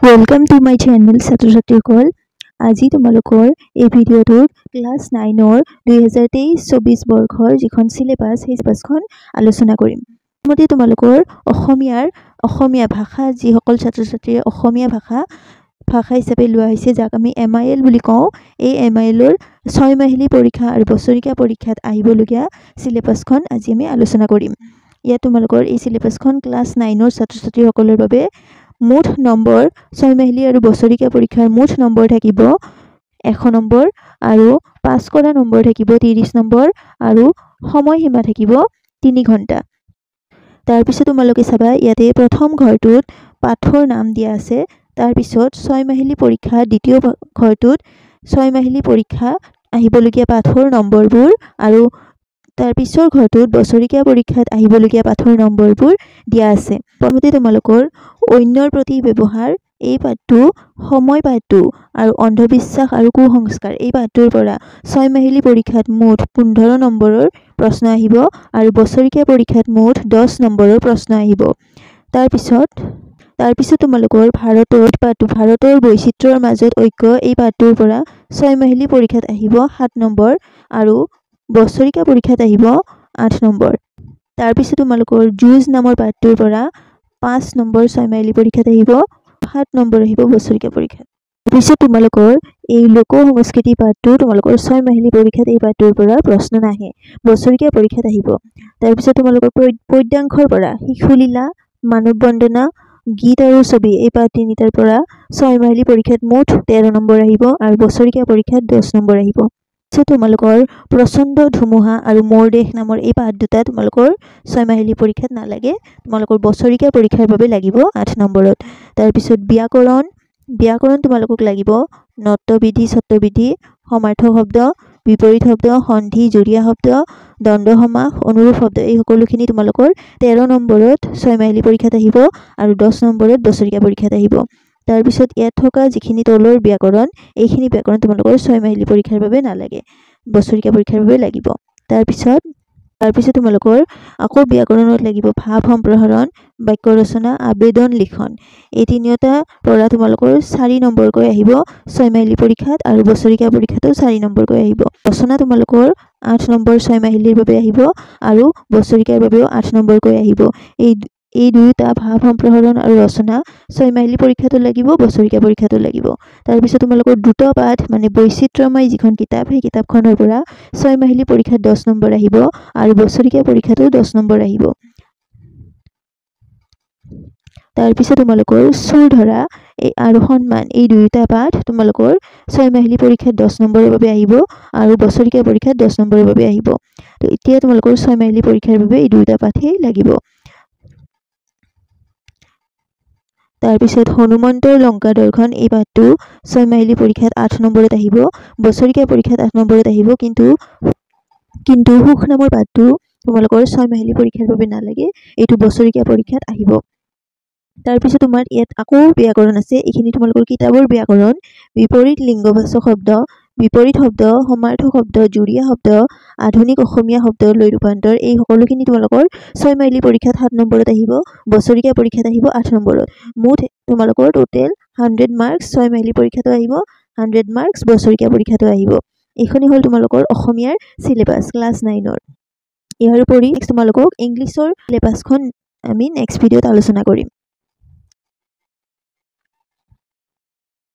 Welcome to my channel ছাত্ৰ-ছাত্ৰীসকল আজি তোমালোকৰ এই ভিডিঅ'টোত ক্লাছ 9 ৰ 2023-24 বৰ্ষৰ যিখন সিলেবাস সেই সিলেবাসখন আলোচনা কৰিম। মতে তোমালোকৰ অসমীয়া ভাষা যিসকল ছাত্ৰ-ছাত্ৰীয়ে অসমীয়া ভাষা হিচাপে লোৱা হৈছে যাক আমি MIL বুলি কওঁ এই MIL ৰ 6 মাহিলী পৰীক্ষা আৰু বছৰিকীয়া পৰীক্ষাত আহিবলগীয়া সিলেবাসখন আজি আমি আলোচনা কৰিম। ইয়াত তোমালোকৰ এই সিলেবাসখন ক্লাছ 9 ৰ ছাত্ৰ-ছাত্ৰীসকলৰ বাবে মুঠ নম্বৰ 6 মাহিলী আৰু বছৰিকীয়া পৰীক্ষাৰ মুঠ নম্বৰ থাকিব 100 নম্বৰ আৰু পাস কৰা নম্বৰ থাকিব 30 নম্বৰ আৰু সময়সীমা থাকিব 3 ঘণ্টা। তাৰ পিছত তোমালোকে চাবা ইয়াতে প্ৰথম ঘৰটোত পাঠৰ নাম দিয়া আছে। তাৰ পিছত 6 মাহিলী পৰীক্ষা দ্বিতীয় ঘৰটোত 6 মাহিলী পৰীক্ষা আহিবলগীয়া পাঠৰ নম্বৰবোৰ আৰু তাৰ পিছৰ ঘৰটোত বছৰিকীয়া পৰীক্ষাত আহিবলগীয়া পাঠৰ নম্বৰবোৰ দিয়া আছে। প্ৰথমতে তোমালোকৰ অন্যৰ প্ৰতি ব্যৱহাৰ এই পাঠটো সময় পাঠটো আৰু অন্ধবিশ্বাস আৰু কুসংস্কাৰ এই পাঠটোৰ পৰা 6 মাহিলী পৰীক্ষাত মুঠ 15 নম্বৰৰ প্ৰশ্ন আহিব আৰু বছৰিকীয়া পৰীক্ষাত মুঠ 10 নম্বৰৰ প্ৰশ্ন আহিব। তাৰ পিছত তোমালোকৰ ভাৰতৰ বৈচিত্ৰ্যৰ মাজত ঐক্য এই পাঠটোৰ পৰা 6 মাহিলী পৰীক্ষাত আহিব 7 নম্বৰ আৰু বছৰিকীয়া পৰীক্ষাত আহিব 8 নম্বৰ। তাৰ পিছত তোমালোকৰ যুঁজ নামৰ পাঠটোৰ পৰা 5 নম্বৰ 6 মাহিলী পৰীক্ষাত আহিব 7 নম্বৰ আহিব বছৰিকীয়া পৰীক্ষাত। পিছত তোমালোকৰ এই লোক সংস্কৃতি পাঠটো তোমালোকৰ 6 মাহিলী পৰীক্ষাত এই পাঠটোৰ পৰা প্ৰশ্ন নাহে বছৰিকীয়া পৰীক্ষাত আহিব। তাৰ পিছত তোমালোকৰ পদ্যাংশৰ পৰা শিশুলীলা মানৱ বন্দনা গীত আৰু ছবি এই পাঠ তিনিটাৰ পৰা 6 মাহিলী পৰীক্ষাত মুঠ 13 নম্বৰ আহিব আৰু বছৰিকীয়া পৰীক্ষাত 10 নম্বৰ আহিব। পিছত তোমালোকৰ প্ৰচণ্ড ধুমুহা আৰু মোৰ দেশ নামৰ এই পাঠ দুটা তোমালোকৰ 6 মাহিলী পৰীক্ষাত নালাগে তোমালোকৰ বছৰিকীয়া পৰীক্ষাৰ বাবে লাগিব 8 নম্বৰত। তাৰ পিছত ব্যাকৰণ তোমালোকক লাগিব নট্যবিধি ছত্ৰবিধি সমাৰ্থক শব্দ বিপৰীত শব্দ সন্ধি জুৰীয়া শব্দ দ্বন্দ্ব সমাস অনুৰূপ শব্দ এই সকলোখিনি তোমালোকৰ 13 নম্বৰত 6 মাহিলী পৰীক্ষাত আহিব আৰু 10 নম্বৰত বছৰিকীয়া পৰীক্ষাত আহিব। তাৰ পিছত ইয়াত থকা যিখিনি তলৰ ব্যাকৰণ এইখিনি ব্যাকৰণ তোমালোকৰ 6 মাহিলী পৰীক্ষাৰ বাবে নালাগে বছৰিকীয়া পৰীক্ষাৰ বাবে লাগিব। তাৰ পিছত তোমালোকৰ আকৌ ব্যাকৰণত লাগিব ভাৱ সম্প্ৰসাৰণ বাক্য ৰচনা আবেদন লিখন এই তিনিটা পৰা তোমালোকৰ 4 নম্বৰকৈ আহিব 6 মাহিলী পৰীক্ষাত আৰু বছৰিকীয়া পৰীক্ষাতো 4 নম্বৰকৈ আহিব। ৰচনা তোমালোকৰ 8 নম্বৰ 6 মাহিলীৰ বাবে আহিব আৰু বছৰিকীয়াৰ বাবেও 8 নম্বৰকৈ আহিব। এই দুয়োটা ভাৱ সম্প্ৰসাৰণ আৰু ৰচনা 6 মাহিলী পৰীক্ষাতো লাগিব বছৰিকীয়া পৰীক্ষাতো লাগিব। তাৰ পিছত তোমালোকৰ দ্ৰুত পাঠ মানে বৈচিত্ৰ্যময় যিখন কিতাপ সেই কিতাপখনৰ পৰা 6 মাহিলী পৰীক্ষাত 10 নম্বৰ আহিব আৰু বছৰিকীয়া পৰীক্ষাতো 10 নম্বৰ আহিব। তাৰ পিছত তোমালোকৰ চুৰ ধৰা আৰু সন্মান এই দুয়োটা পাঠ তোমালোকৰ 6 মাহিলী পৰীক্ষাত 10 নম্বৰৰ বাবে আহিব আৰু বছৰিকীয়া পৰীক্ষাত 10 নম্বৰৰ বাবে আহিব। তো এতিয়া তোমালোকৰ 6 মাহিলী পৰীক্ষাৰ বাবে এই দুয়োটা পাঠেই লাগিব। তাৰ পিছত হনুমন্তৰ লংকা দৰ্শন এই পাঠটো 6 মাহিলী পৰীক্ষাত 8 নম্বৰত আহিব বছৰিকীয়া পৰীক্ষাত 8 নম্বৰত আহিব কিন্তু সুখ নামৰ পাঠটো তোমালোকৰ 6 মাহিলী পৰীক্ষাৰ বাবে নালাগে এইটো বছৰিকীয়া পৰীক্ষাত আহিব। তাৰ পিছত তোমাৰ ইয়াত আকৌ ব্যাকৰণ আছে এইখিনি তোমালোকৰ কিতাপৰ ব্যাকৰণ বিপৰীত লিংগবাচক শব্দ বিপৰীত শব্দ সমাৰ্থক শব্দ জুৰীয়া শব্দ আধুনিক অসমীয়া শব্দলৈ ৰূপান্তৰ এই সকলোখিনি তোমালোকৰ 6 মাহিলী পৰীক্ষাত 7 নম্বৰত আহিব বছৰিকীয়া পৰীক্ষাত আহিব 8 নম্বৰত। মুঠ তোমালোকৰ টোটেল 100 মাৰ্কছ 6 মাহিলী পৰীক্ষাতো আহিব 100 মাৰ্কছ বছৰিকীয়া পৰীক্ষাতো আহিব। এইখনি হ'ল তোমালোকৰ অসমীয়াৰ সিলেবাস ক্লাছ 9 ৰ। ইয়াৰ উপৰি তোমালোকক ইংলিছৰ সিলেবাসখন আমি নেক্সট ভিডিঅ'ত আলোচনা কৰিম।